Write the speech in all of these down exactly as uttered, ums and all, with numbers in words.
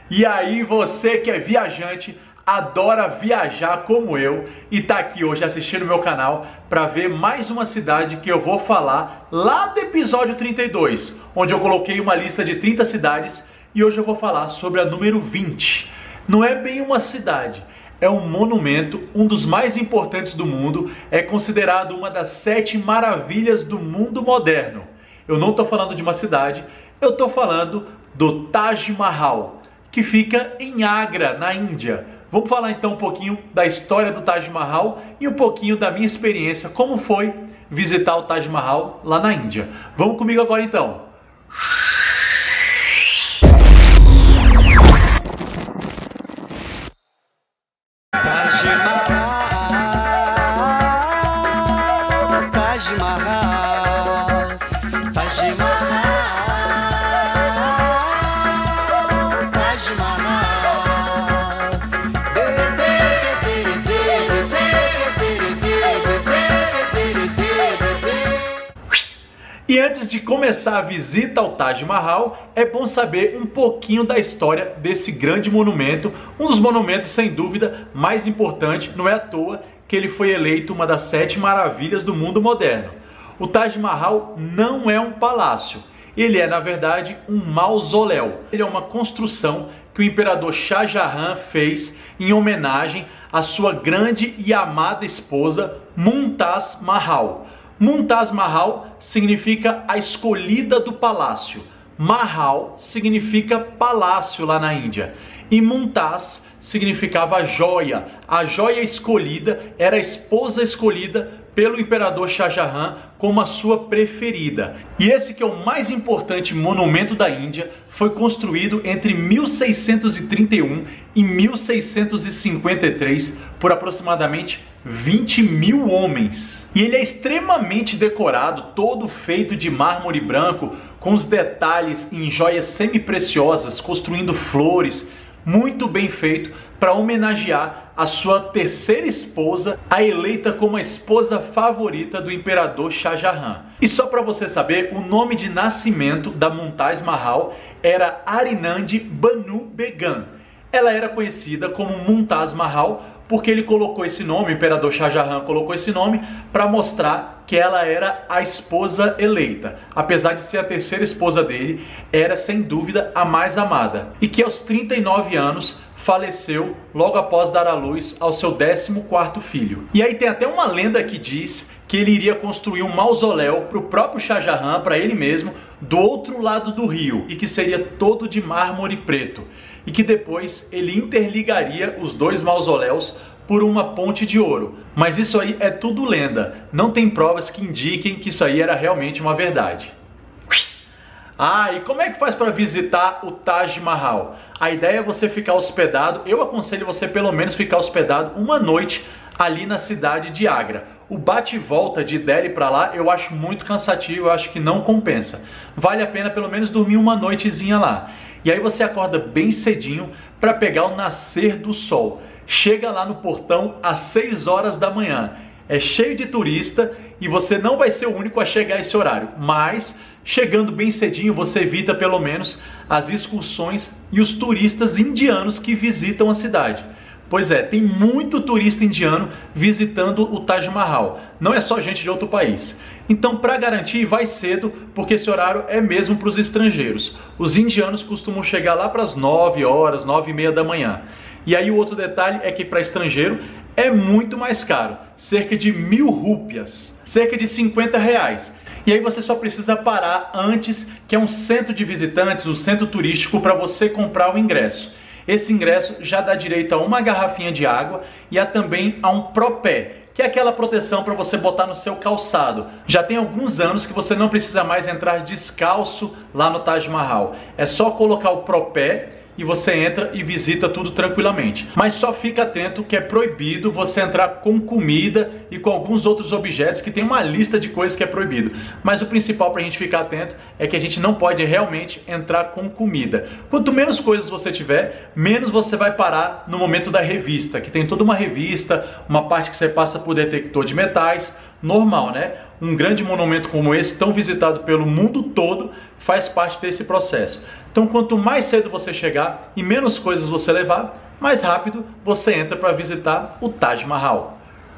E aí, você que é viajante, adora viajar como eu e tá aqui hoje assistindo o meu canal para ver mais uma cidade que eu vou falar lá do episódio trinta e dois, onde eu coloquei uma lista de trinta cidades e hoje eu vou falar sobre a número vinte. Não é bem uma cidade, é um monumento, um dos mais importantes do mundo, é considerado uma das sete maravilhas do mundo moderno. Eu não estou falando de uma cidade, eu estou falando do Taj Mahal, que fica em Agra, na Índia. Vamos falar então um pouquinho da história do Taj Mahal e um pouquinho da minha experiência, como foi visitar o Taj Mahal lá na Índia. Vamos comigo agora então. Taj Mahal, Taj Mahal, Taj Mahal, Taj Mahal. E antes de começar a visita ao Taj Mahal, é bom saber um pouquinho da história desse grande monumento, um dos monumentos sem dúvida mais importante, não é à toa que ele foi eleito uma das sete maravilhas do mundo moderno. O Taj Mahal não é um palácio, ele é na verdade um mausoléu. Ele é uma construção que o imperador Shah Jahan fez em homenagem à sua grande e amada esposa Mumtaz Mahal. Mumtaz Mahal significa a escolhida do palácio. Mahal significa palácio lá na Índia. E Mumtaz significava joia. A joia escolhida era a esposa escolhida pelo imperador Shah Jahan como a sua preferida. E esse que é o mais importante monumento da Índia foi construído entre mil seiscentos e trinta e um e mil seiscentos e cinquenta e três por aproximadamente vinte mil homens. E ele é extremamente decorado, todo feito de mármore branco, com os detalhes em joias semi-preciosas, construindo flores, muito bem feito para homenagear a sua terceira esposa, a eleita como a esposa favorita do imperador Shah Jahan. E só para você saber, o nome de nascimento da Mumtaz Mahal era Arinand Banu Begum. Ela era conhecida como Mumtaz Mahal porque ele colocou esse nome, o imperador Shah Jahan colocou esse nome para mostrar que ela era a esposa eleita. Apesar de ser a terceira esposa dele, era sem dúvida a mais amada. E que aos trinta e nove anos faleceu logo após dar à luz ao seu décimo quarto filho. E aí tem até uma lenda que diz que ele iria construir um mausoléu para o próprio Shah Jahan, para ele mesmo, do outro lado do rio, e que seria todo de mármore preto. E que depois ele interligaria os dois mausoléus por uma ponte de ouro. Mas isso aí é tudo lenda, não tem provas que indiquem que isso aí era realmente uma verdade. Ah, e como é que faz para visitar o Taj Mahal? A ideia é você ficar hospedado, eu aconselho você pelo menos ficar hospedado uma noite ali na cidade de Agra. O bate e volta de Delhi para lá eu acho muito cansativo, eu acho que não compensa. Vale a pena pelo menos dormir uma noitezinha lá. E aí você acorda bem cedinho para pegar o nascer do sol. Chega lá no portão às seis horas da manhã. É cheio de turista e você não vai ser o único a chegar a esse horário. Mas chegando bem cedinho você evita pelo menos as excursões e os turistas indianos que visitam a cidade. Pois é, tem muito turista indiano visitando o Taj Mahal. Não é só gente de outro país. Então, para garantir, vai cedo, porque esse horário é mesmo para os estrangeiros. Os indianos costumam chegar lá para as nove horas, nove e meia da manhã. E aí o outro detalhe é que para estrangeiro é muito mais caro. Cerca de mil rúpias, cerca de cinquenta reais. E aí você só precisa parar antes, que é um centro de visitantes, um centro turístico, para você comprar o ingresso. Esse ingresso já dá direito a uma garrafinha de água e a também a um propé, que é aquela proteção para você botar no seu calçado. Já tem alguns anos que você não precisa mais entrar descalço lá no Taj Mahal. É só colocar o propé e você entra e visita tudo tranquilamente. Mas só fica atento que é proibido você entrar com comida e com alguns outros objetos, que tem uma lista de coisas que é proibido. Mas o principal para a gente ficar atento é que a gente não pode realmente entrar com comida. Quanto menos coisas você tiver, menos você vai parar no momento da revista, que tem toda uma revista, uma parte que você passa por detector de metais, normal, né? Um grande monumento como esse, tão visitado pelo mundo todo, faz parte desse processo. Então, quanto mais cedo você chegar e menos coisas você levar, mais rápido você entra para visitar o Taj Mahal.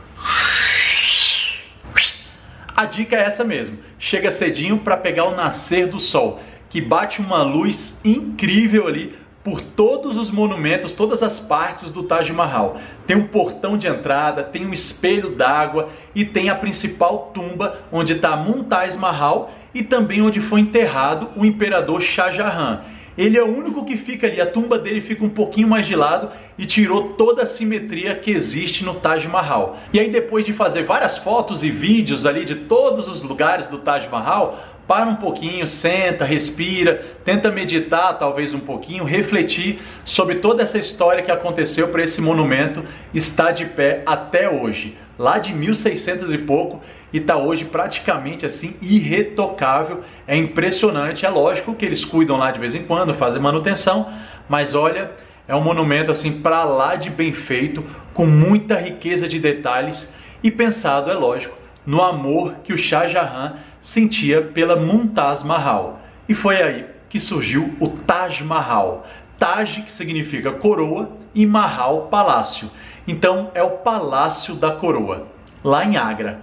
A dica é essa mesmo, chega cedinho para pegar o nascer do sol, que bate uma luz incrível ali por todos os monumentos, todas as partes do Taj Mahal. Tem um portão de entrada, tem um espelho d'água e tem a principal tumba onde está Mumtaz Mahal e também onde foi enterrado o imperador Shah Jahan. Ele é o único que fica ali, a tumba dele fica um pouquinho mais de lado e tirou toda a simetria que existe no Taj Mahal. E aí, depois de fazer várias fotos e vídeos ali de todos os lugares do Taj Mahal, para um pouquinho, senta, respira, tenta meditar talvez um pouquinho, refletir sobre toda essa história que aconteceu para esse monumento estar de pé até hoje, lá de mil e seiscentos e pouco, e está hoje praticamente assim irretocável. É impressionante, é lógico que eles cuidam lá de vez em quando, fazem manutenção, mas olha, é um monumento assim para lá de bem feito, com muita riqueza de detalhes e pensado, é lógico, no amor que o Shah Jahan sentia pela Mumtaz Mahal. E foi aí que surgiu o Taj Mahal. Taj, que significa coroa, e Mahal, palácio. Então é o Palácio da Coroa, lá em Agra.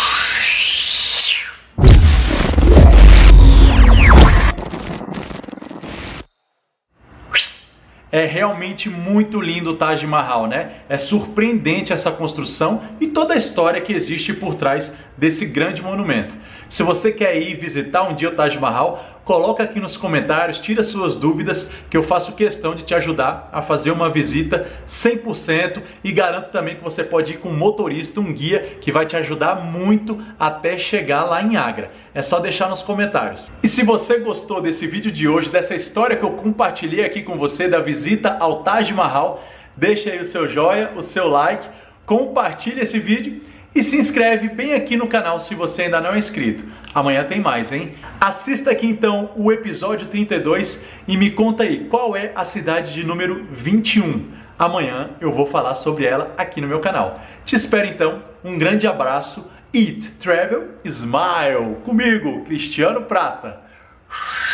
É realmente muito lindo o Taj Mahal, né? É surpreendente essa construção e toda a história que existe por trás desse grande monumento. Se você quer ir visitar um dia o Taj Mahal, coloca aqui nos comentários, tira suas dúvidas, que eu faço questão de te ajudar a fazer uma visita cem por cento e garanto também que você pode ir com um motorista, um guia, que vai te ajudar muito até chegar lá em Agra. É só deixar nos comentários. E se você gostou desse vídeo de hoje, dessa história que eu compartilhei aqui com você, da visita ao Taj Mahal, deixa aí o seu joia, o seu like, compartilha esse vídeo e se inscreve bem aqui no canal se você ainda não é inscrito. Amanhã tem mais, hein? Assista aqui então o episódio trinta e dois e me conta aí qual é a cidade de número vinte e um. Amanhã eu vou falar sobre ela aqui no meu canal. Te espero então, um grande abraço, Eat, Travel, Smile, comigo, Cristiano Prata.